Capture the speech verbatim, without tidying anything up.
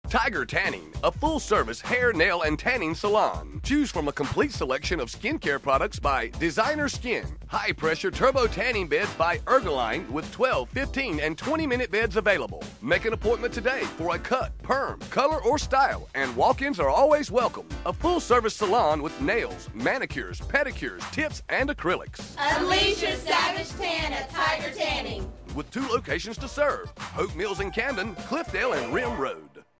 Tiger Tanning, a full-service hair, nail, and tanning salon. Choose from a complete selection of skincare products by Designer Skin. High-pressure turbo tanning beds by Ergoline with twelve, fifteen, and twenty-minute beds available. Make an appointment today for a cut, perm, color, or style, and walk-ins are always welcome. A full-service salon with nails, manicures, pedicures, tips, and acrylics. Unleash your savage tan at Tiger Tanning. With two locations to serve, Hope Mills in Camden, Cliffdale, and Rim Road.